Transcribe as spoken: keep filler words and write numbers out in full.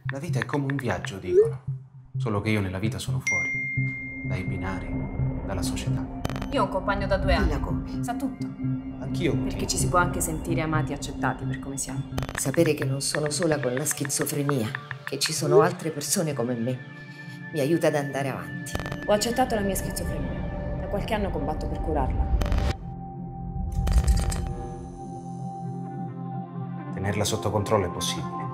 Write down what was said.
La vita è come un viaggio, dicono. Solo che io nella vita sono fuori. Dai binari, dalla società. Io ho un compagno da due anni. La come? Sa tutto. Anch'io. Perché ci si può anche sentire amati e accettati per come siamo. Sapere che non sono sola con la schizofrenia, che ci sono altre persone come me, mi aiuta ad andare avanti. Ho accettato la mia schizofrenia. Da qualche anno combatto per curarla. Tenerla sotto controllo è possibile.